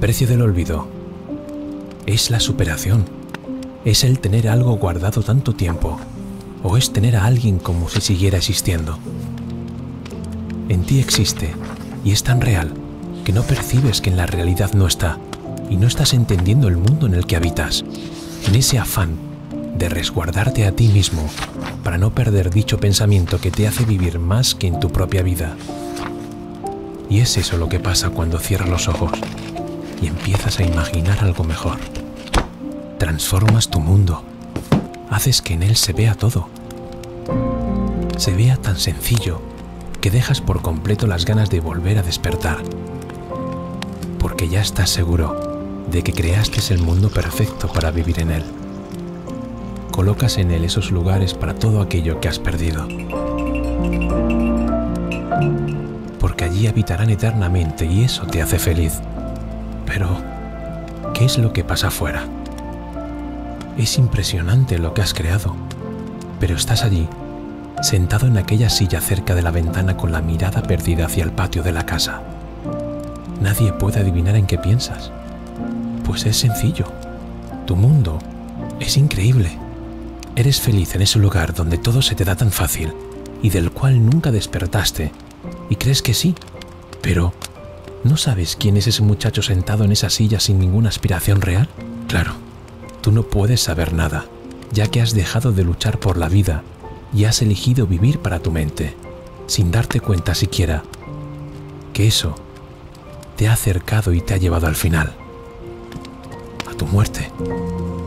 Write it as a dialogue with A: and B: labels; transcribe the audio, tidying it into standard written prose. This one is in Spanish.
A: precio del olvido es la superación. Es el tener algo guardado tanto tiempo, o es tener a alguien como si siguiera existiendo. En ti existe, y es tan real, que no percibes que en la realidad no está, y no estás entendiendo el mundo en el que habitas, en ese afán de resguardarte a ti mismo para no perder dicho pensamiento que te hace vivir más que en tu propia vida. Y es eso lo que pasa cuando cierras los ojos y empiezas a imaginar algo mejor. Transformas tu mundo, haces que en él se vea todo. Se vea tan sencillo que dejas por completo las ganas de volver a despertar. Porque ya estás seguro de que creaste el mundo perfecto para vivir en él. Colocas en él esos lugares para todo aquello que has perdido. Porque allí habitarán eternamente y eso te hace feliz. Pero, ¿qué es lo que pasa afuera? Es impresionante lo que has creado, pero estás allí, sentado en aquella silla cerca de la ventana con la mirada perdida hacia el patio de la casa. Nadie puede adivinar en qué piensas. Pues es sencillo. Tu mundo es increíble. Eres feliz en ese lugar donde todo se te da tan fácil y del cual nunca despertaste, y crees que sí, pero ¿no sabes quién es ese muchacho sentado en esa silla sin ninguna aspiración real? Claro, tú no puedes saber nada, ya que has dejado de luchar por la vida y has elegido vivir para tu mente, sin darte cuenta siquiera que eso te ha acercado y te ha llevado al final, a tu muerte.